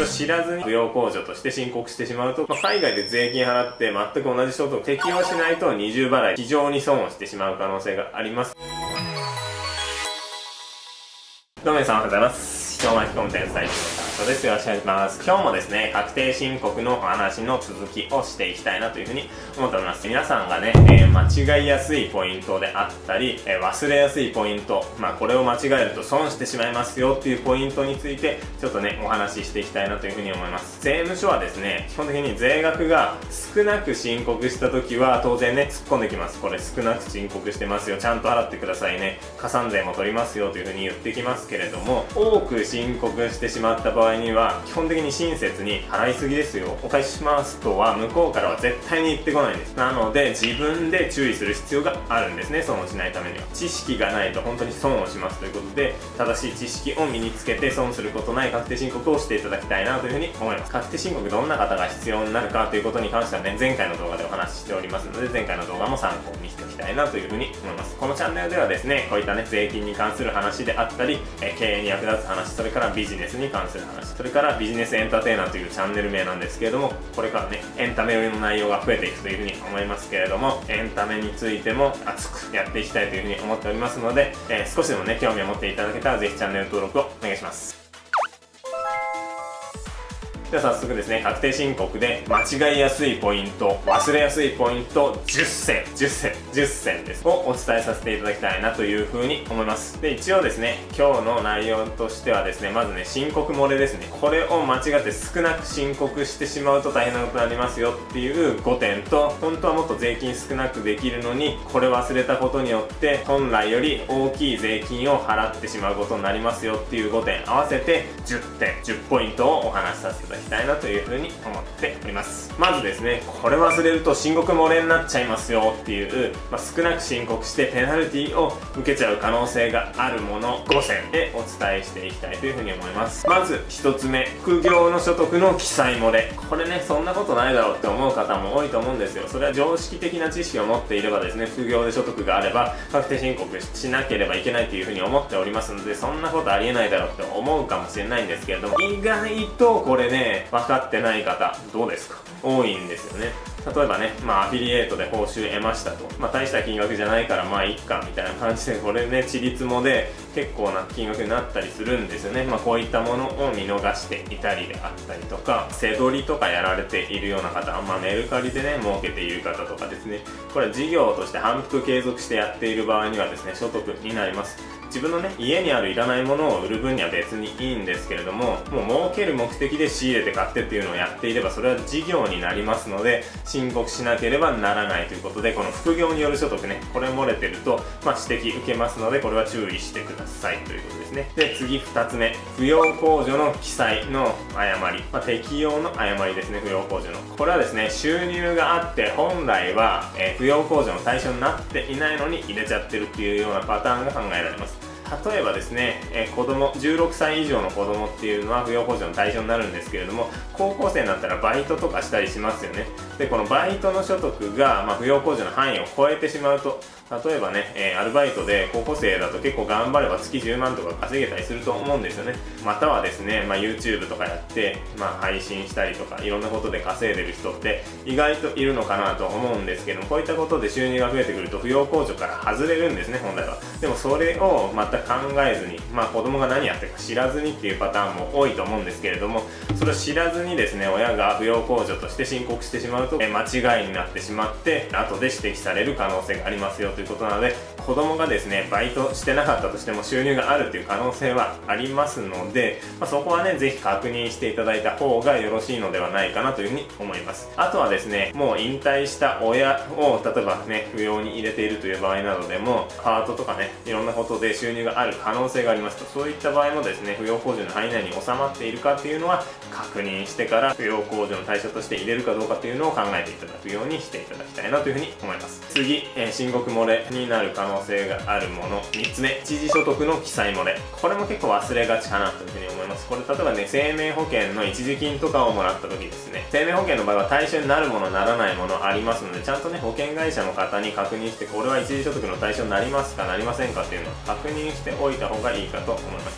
れを知らずに扶養控除として申告してしまうと、海外で税金払って全く同じ所得を適用しないと二重払い、非常に損をしてしまう可能性があります。どうも皆さんおはようございます。人を巻き込む天才です。よろしくお願いします。今日もですね、確定申告のお話の続きをしていきたいなというふうに思っております。皆さんがね、間違いやすいポイントであったり、忘れやすいポイント、これを間違えると損してしまいますよっていうポイントについて、ちょっとね、お話ししていきたいなというふうに思います。税務署はですね、基本的に税額が少なく申告した時は、当然ね、突っ込んできます。これ少なく申告してますよ。ちゃんと払ってくださいね。加算税も取りますよというふうに言ってきますけれども、多く申告してしまった場合には基本的に親切に払いすぎですよ、お返ししますとは向こうからは絶対に言ってこないんです。なので自分で注意する必要があるんですね。損をしないためには知識がないと本当に損をしますということで、正しい知識を身につけて損することない確定申告をしていただきたいなというふうに思います。確定申告どんな方が必要になるかということに関してはね、前回の動画でお話ししておりますので、前回の動画も参考にしておきたいなというふうに思います。このチャンネルではですね、こういったね、税金に関する話であったり、経営に役立つ話、それからビジネスに関する話、それからビジネスエンターテイナーというチャンネル名なんですけれども、これからね、エンタメ寄りの内容が増えていくというふうに思いますけれども、エンタメについても熱くやっていきたいというふうに思っておりますので、少しでもね、興味を持っていただけたらぜひチャンネル登録をお願いします。では早速ですね、確定申告で間違いやすいポイント、忘れやすいポイント10選ですをお伝えさせていただきたいなというふうに思います。で、一応ですね、今日の内容としてはですね、まずね、申告漏れですね。これを間違って少なく申告してしまうと大変なことになりますよっていう5点と、本当はもっと税金少なくできるのにこれ忘れたことによって本来より大きい税金を払ってしまうことになりますよっていう5点合わせて10ポイントをお話しさせていただきたいなというふうに思っております。まずですね、これ忘れると申告漏れになっちゃいますよっていう、少なく申告してペナルティを受けちゃう可能性があるもの5選でお伝えしていきたいというふうに思います。まず1つ目、副業の所得の記載漏れ。これね、そんなことないだろうって思う方も多いと思うんですよ。それは常識的な知識を持っていればですね、副業で所得があれば確定申告しなければいけないというふうに思っておりますので、そんなことありえないだろうって思うかもしれないんですけれども、意外とこれね、分かってない方どうですか、多いんですよね。例えばね、アフィリエイトで報酬得ましたと、大した金額じゃないからいっかみたいな感じで、これね、ちりつもで結構な金額になったりするんですよね。こういったものを見逃していたりであったりとか、背取りとかやられているような方、メルカリでね儲けている方とかですね、これ事業として反復継続してやっている場合にはですね、所得になります。自分のね、家にあるいらないものを売る分には別にいいんですけれども、もう儲ける目的で仕入れて買ってっていうのをやっていれば、それは事業になりますので申告しなければならないということで、この副業による所得ね、これ漏れてると、指摘受けますので、これは注意してくださいということですね。で、次2つ目、扶養控除の記載の誤り、適用の誤りですね。扶養控除のこれはですね、収入があって本来は、扶養控除の対象になっていないのに入れちゃってるっていうようなパターンが考えられます。例えばですね、子供16歳以上の子供っていうのは扶養控除の対象になるんですけれども、高校生になったらバイトとかしたりしますよね。で、このバイトの所得が、扶養控除の範囲を超えてしまうと、例えばね、アルバイトで高校生だと結構頑張れば月10万とか稼げたりすると思うんですよね。またはですね、YouTube とかやって、配信したりとかいろんなことで稼いでる人って意外といるのかなと思うんですけども、こういったことで収入が増えてくると扶養控除から外れるんですね、本来は。でもそれを全く考えずに、子供が何やってるか知らずにっていうパターンも多いと思うんですけれども、それを知らずにですね、親が扶養控除として申告してしまうと間違いになってしまって後で指摘される可能性がありますよということなので、子供がですね、バイトしてなかったとしても収入があるという可能性はありますので、そこはね、ぜひ確認していただいた方がよろしいのではないかなというふうに思います。あとはですね、もう引退した親を例えばね、扶養に入れているという場合などでも、パートとかね、いろんなことで収入がある可能性がありますと、そういった場合もですね、扶養控除の範囲内に収まっているかっていうのは確認してから扶養控除の対象として入れるかどうかというのを考えていただくようにしていただきたいなというふうに思います。次、申告漏れになる可能性があるもの3つ目、一時所得の記載漏れ。これも結構忘れがちかなというふうに思います。これ例えばね、生命保険の一時金とかをもらった時ですね、生命保険の場合は対象になるものならないものありますので、ちゃんとね、保険会社の方に確認して、これは一時所得の対象になりますかなりませんかっていうのを確認しておいた方がいいかと思います。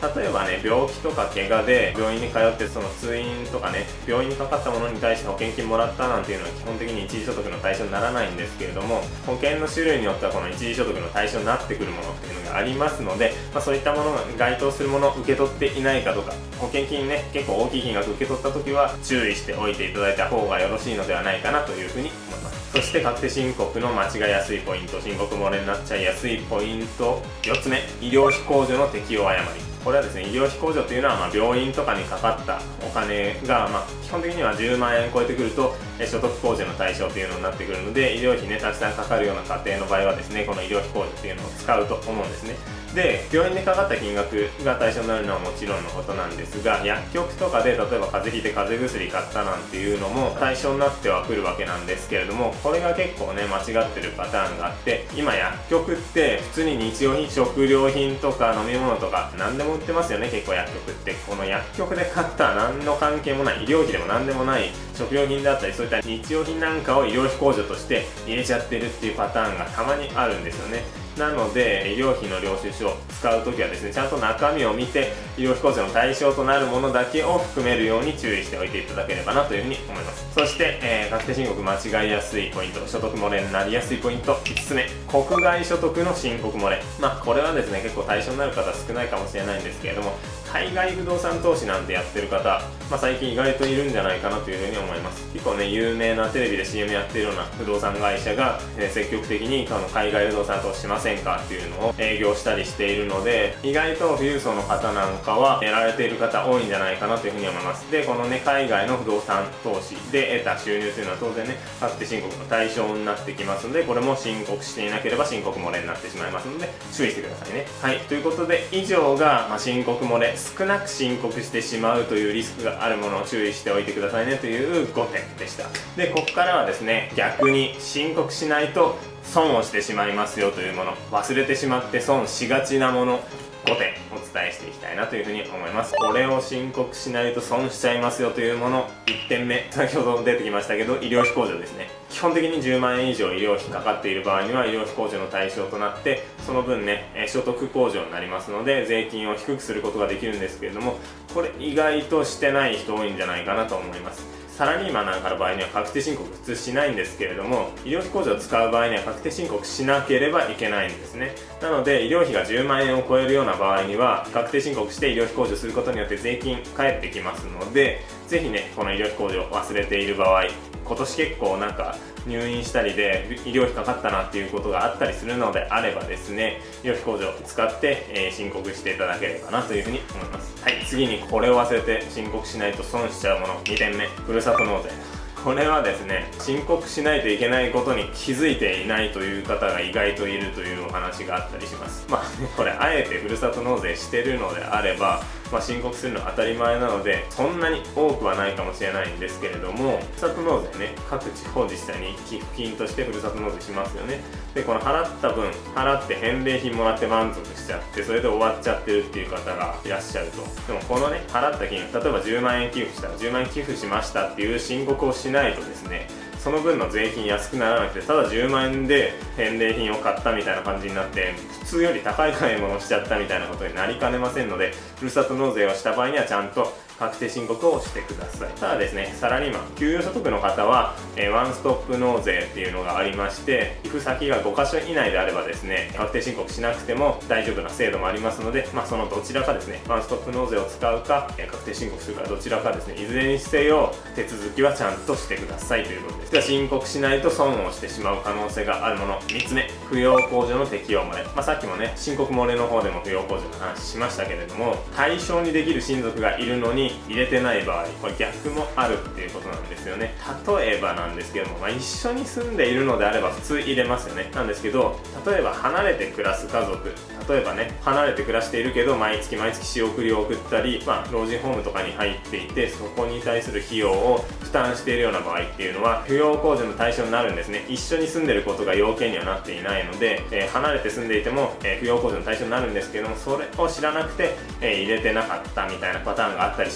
例えばね、病気とか怪我で病院に通って、その通院とかね、病院にかかったものに対して保険金もらったなんていうのは基本的に一時所得の対象にならないんですけれども、保険の種類によってはこの一時所得の対象になってくるものっていうのがありますので、そういったものが該当するものを受け取っていないかとか、保険金ね、結構大きい金額受け取った時は注意しておいていただいた方がよろしいのではないかなというふうに思います。そして確定申告の間違いやすいポイント、申告漏れになっちゃいやすいポイント4つ目、医療費控除の適用誤り。これはですね、医療費控除というのは病院とかにかかったお金が、基本的には10万円超えてくると所得控除の対象というのになってくるので、医療費ね、たくさんかかるような家庭の場合はですね、この医療費控除っていうのを使うと思うんですね。で、病院でかかった金額が対象になるのはもちろんのことなんですが、薬局とかで例えば風邪ひいて風邪薬買ったなんていうのも対象になってはくるわけなんですけれども、これが結構ね、間違ってるパターンがあって、今薬局って普通に日用品、食料品とか飲み物とか何でも売ってますよね。結構薬局って、この薬局で買った何の関係もない、医療費でも何でもない食料品だったり、そういった日用品なんかを医療費控除として入れちゃってるっていうパターンがたまにあるんですよね。なので、医療費の領収書を使うときはですね、ちゃんと中身を見て、医療費控除の対象となるものだけを含めるように注意しておいていただければなというふうに思います。そして、確定申告間違いやすいポイント、所得漏れになりやすいポイント5つ目、国外所得の申告漏れ。これはですね、結構対象になる方少ないかもしれないんですけれども、海外不動産投資なんてやってる方、最近意外といるんじゃないかなというふうに思います。結構ね、有名なテレビで CM やってるような不動産会社が、積極的に海外不動産投資しませんかっていうのを営業したりしているので、意外と富裕層の方なんかはやられている方多いんじゃないかなというふうに思います。で、このね、海外の不動産投資で得た収入というのは当然ね、確定申告の対象になってきますので、これも申告していなければ申告漏れになってしまいますので、注意してくださいね。はい、ということで、以上が、申告漏れ、少なく申告してしまうというリスクがあるものを注意しておいてくださいねという5点でした。で、ここからはですね、逆に申告しないと損をしてしまいますよというもの、忘れてしまって損しがちなもの5点お伝えしていきたいなというふうに思います。これを申告しないと損しちゃいますよというもの、1点目、先ほど出てきましたけど、医療費控除ですね。基本的に10万円以上医療費かかっている場合には医療費控除の対象となって、その分ね、所得控除になりますので、税金を低くすることができるんですけれども、これ意外としてない人多いんじゃないかなと思います。サラリーマンなんかの場合には確定申告普通しないんですけれども、医療費控除を使う場合には確定申告しなければいけないんですね。なので、医療費が10万円を超えるような場合には、確定申告して医療費控除することによって税金返ってきますので、ぜひね、この医療費控除を忘れている場合、今年結構入院したりで医療費かかったなっていうことがあったりするのであればですね、医療費控除を使って、申告していただければなというふうに思います。はい、次にこれを忘れて申告しないと損しちゃうもの、2点目、ふるさと納税。これはですね、申告しないといけないことに気づいていないという方が意外といるというお話があったりします。これあえてふるさと納税してるのであれば、申告するのは当たり前なので、そんなに多くはないかもしれないんですけれども、ふるさと納税ね、各地方自治体に寄付金としてふるさと納税しますよね。で、この払った分、払って返礼品もらって満足しちゃって、それで終わっちゃってるっていう方がいらっしゃると。でもこのね、払った金額、例えば10万円寄付したら10万円寄付しましたっていう申告をしないとですね、その分の税金安くならなくて、ただ10万円で返礼品を買ったみたいな感じになって、普通より高い買い物をしちゃったみたいなことになりかねませんので、ふるさと納税をした場合にはちゃんと確定申告をしてください。ただですね、サラリーマン、給与所得の方は、ワンストップ納税っていうのがありまして、寄付先が5カ所以内であればですね、確定申告しなくても大丈夫な制度もありますので、そのどちらかですね、ワンストップ納税を使うか、確定申告するかどちらかですね、いずれにせよ手続きはちゃんとしてくださいということです。では、申告しないと損をしてしまう可能性があるもの、3つ目、扶養控除の適用漏れ。さっきもね、申告漏れの方でも扶養控除の話しましたけれども、対象にできる親族がいるのに入れてない場合、これ逆もあるっていうことなんですよね。例えばなんですけども、一緒に住んでいるのであれば普通入れますよね。なんですけど、例えば離れて暮らす家族、例えばね、離れて暮らしているけど毎月仕送りを送ったり、老人ホームとかに入っていて、そこに対する費用を負担しているような場合っていうのは扶養控除の対象になるんですね。一緒に住んでることが要件にはなっていないので、離れて住んでいても、扶養控除の対象になるんですけども、それを知らなくて、入れてなかったみたいなパターンがあったりし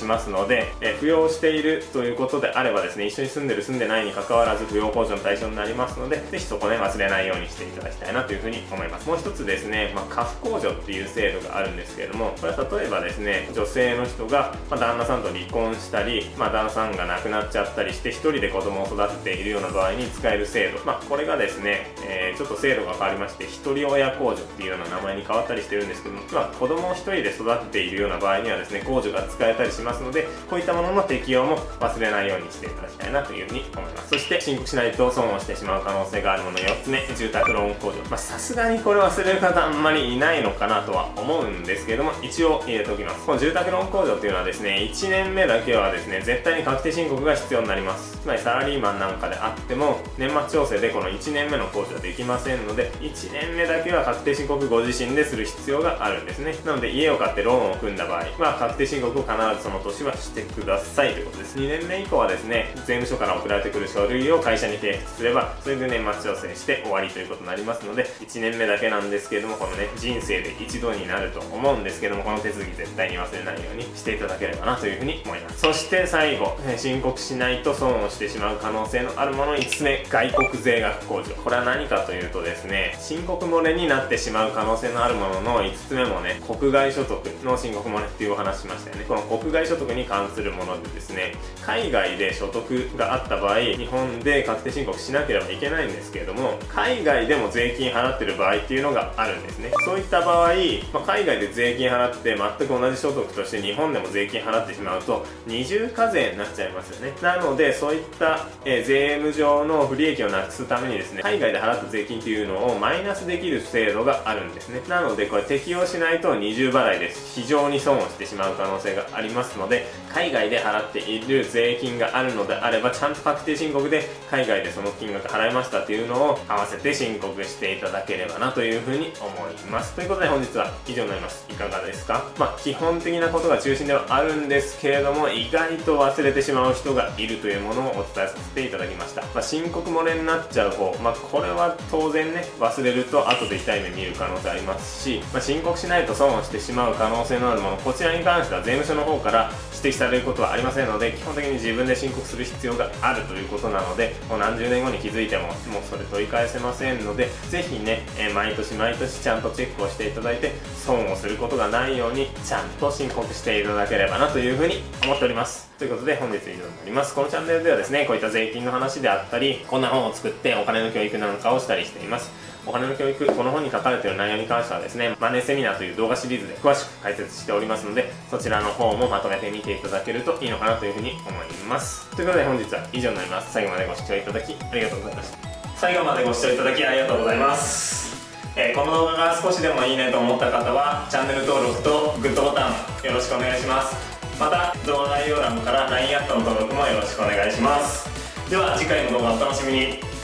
しますので、扶養しているということであればですね、一緒に住んでる住んでないに関わらず扶養控除の対象になりますので、ぜひそこね忘れないようにしていただきたいなというふうに思います。もう一つですね、家父控除っていう制度があるんですけれども、これは例えばですね、女性の人が、旦那さんと離婚したり、旦那さんが亡くなっちゃったりして一人で子供を育てているような場合に使える制度、これがですね、ちょっと制度が変わりまして、一人親控除っていうような名前に変わったりしてるんですけども、子供を一人で育てているような場合にはですね、控除が使えたりしますので、こういったものの適用も忘れないようにしていただきたいなというふうに思います。そして申告しないと損をしてしまう可能性があるもの4つ目、住宅ローン控除。さすがにこれ忘れる方あんまりいないのかなとは思うんですけれども、一応入れておきます。この住宅ローン控除っていうのはですね、1年目だけはですね、絶対に確定申告が必要になります。つまりサラリーマンなんかであっても、年末調整でこの1年目の控除はできませんので、1年目だけは確定申告ご自身でする必要があるんですね。なので家を買ってローンを組んだ場合は確定申告を必ずその年はしてくださいということです。2年目以降はですね、税務署から送られてくる書類を会社に提出すれば、それで年末調整して終わりということになりますので、1年目だけなんですけれども、このね、人生で一度になると思うんですけども、この手続き絶対に忘れないようにしていただければなというふうに思います。そして最後、申告しないと損をしてしまう可能性のあるもの5つ目、外国税額控除。これは何かというとですね、申告漏れになってしまう可能性のあるものの5つ目もね、国外所得の申告漏れっていうお話しましたよね。この国外所得に関するものでですね、海外で所得があった場合、日本で確定申告しなければいけないんですけれども、海外でも税金払ってる場合っていうのがあるんですね。そういった場合、海外で税金払って全く同じ所得として日本でも税金払ってしまうと二重課税になっちゃいますよね。なのでそういった、税務上の不利益をなくすためにですね、海外で払った税金っていうのをマイナスできる制度があるんですね。なのでこれ適用しないと二重払いです。非常に損をしてしまう可能性がありますので、海外で払っている税金があるのであれば、ちゃんと確定申告で海外でその金額払いましたっていうのを合わせて申告していただければなというふうに思います。ということで本日は以上になります。いかがですか？基本的なことが中心ではあるんですけれども、意外と忘れてしまう人がいるというものをお伝えさせていただきました。申告漏れになっちゃう方、これは当然ね、忘れると後で痛い目見る可能性ありますし、申告しないと損をしてしまう可能性のあるもの、こちらに関しては税務署の方から指摘されることはありませんので、基本的に自分で申告する必要があるということなので、もう何十年後に気づいてももうそれ取り返せませんので、ぜひね、毎年毎年ちゃんとチェックをしていただいて、損をすることがないようにちゃんと申告していただければなというふうに思っております。ということで本日以上になります。このチャンネルではですね、こういった税金の話であったり、こんな本を作ってお金の教育なんかをしたりしています。お金の教育、この本に書かれている内容に関してはですね、マネーセミナーという動画シリーズで詳しく解説しておりますので、そちらの方もまとめてみていただけるといいのかなというふうに思います。ということで本日は以上になります。最後までご視聴いただきありがとうございました。最後までご視聴いただきありがとうございます。この動画が少しでもいいねと思った方は、チャンネル登録とグッドボタンよろしくお願いします。また、動画概要欄から LINE アットの登録もよろしくお願いします。では次回の動画をお楽しみに。